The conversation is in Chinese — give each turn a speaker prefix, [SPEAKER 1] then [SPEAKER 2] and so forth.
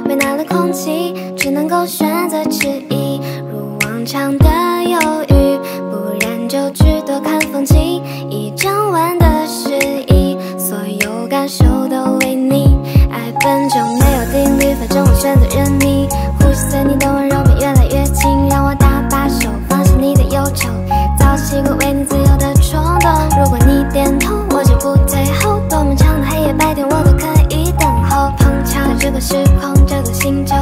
[SPEAKER 1] 为难了空气，只能够选择迟疑，如往常的犹豫，不然就去多看风景，一整晚的诗意，所有感受都为你。爱本就没有定律，反正我选择认你，呼吸随你的温柔变越来越近，让我大把手放下你的忧愁，早习惯为你自由的冲动。如果你点头，我就不退后，多漫长的黑夜白天我都可以等候。碰巧这个时空，这个星球，